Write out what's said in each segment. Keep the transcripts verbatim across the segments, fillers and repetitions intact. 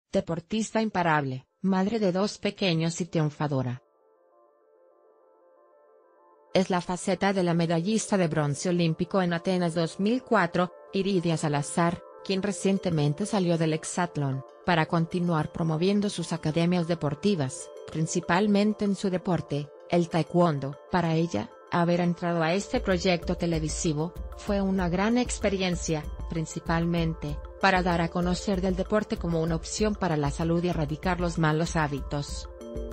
deportista imparable, madre de dos pequeños y triunfadora. Es la faceta de la medallista de bronce olímpico en Atenas dos mil cuatro, Iridia Salazar, quien recientemente salió del hexatlón, para continuar promoviendo sus academias deportivas, principalmente en su deporte, el taekwondo. Para ella, haber entrado a este proyecto televisivo, fue una gran experiencia, principalmente, para dar a conocer del deporte como una opción para la salud y erradicar los malos hábitos.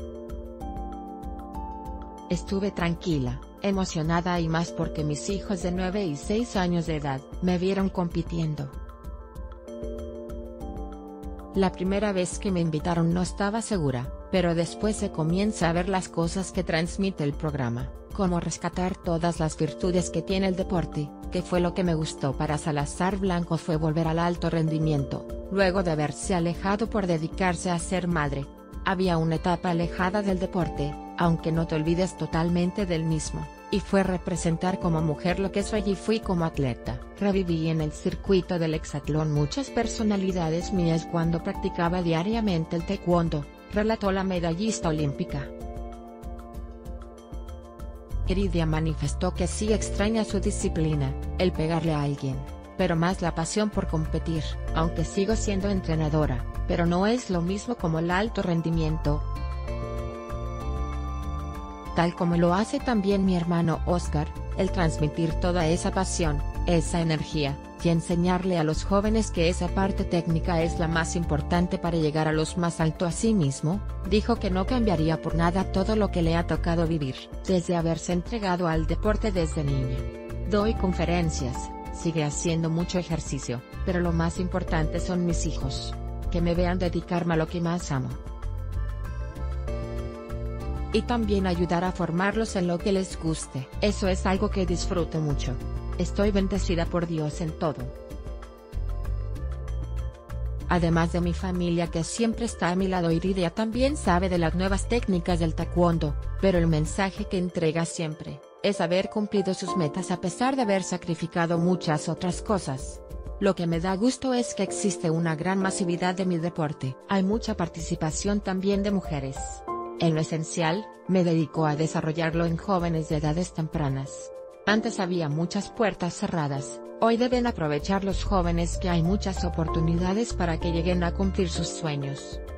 Estuve tranquila, emocionada y más porque mis hijos de nueve y seis años de edad me vieron compitiendo. La primera vez que me invitaron no estaba segura, pero después se comienza a ver las cosas que transmite el programa, como rescatar todas las virtudes que tiene el deporte, que fue lo que me gustó. Para Salazar Blanco fue volver al alto rendimiento, luego de haberse alejado por dedicarse a ser madre. Había una etapa alejada del deporte, aunque no te olvides totalmente del mismo, y fue representar como mujer lo que soy y fui como atleta. Reviví en el circuito del hexatlón muchas personalidades mías cuando practicaba diariamente el taekwondo, relató la medallista olímpica. Iridia manifestó que sí extraña su disciplina, el pegarle a alguien, pero más la pasión por competir. Aunque sigo siendo entrenadora, pero no es lo mismo como el alto rendimiento. Tal como lo hace también mi hermano Oscar, el transmitir toda esa pasión, esa energía, y enseñarle a los jóvenes que esa parte técnica es la más importante para llegar a los más alto. Asimismo, dijo que no cambiaría por nada todo lo que le ha tocado vivir, desde haberse entregado al deporte desde niña. Doy conferencias, sigue haciendo mucho ejercicio, pero lo más importante son mis hijos. Que me vean dedicarme a lo que más amo. Y también ayudar a formarlos en lo que les guste. Eso es algo que disfruto mucho. Estoy bendecida por Dios en todo. Además de mi familia que siempre está a mi lado, Iridia también sabe de las nuevas técnicas del taekwondo, pero el mensaje que entrega siempre, es haber cumplido sus metas a pesar de haber sacrificado muchas otras cosas. Lo que me da gusto es que existe una gran masividad de mi deporte. Hay mucha participación también de mujeres. En lo esencial, me dedico a desarrollarlo en jóvenes de edades tempranas. Antes había muchas puertas cerradas, hoy deben aprovechar los jóvenes que hay muchas oportunidades para que lleguen a cumplir sus sueños.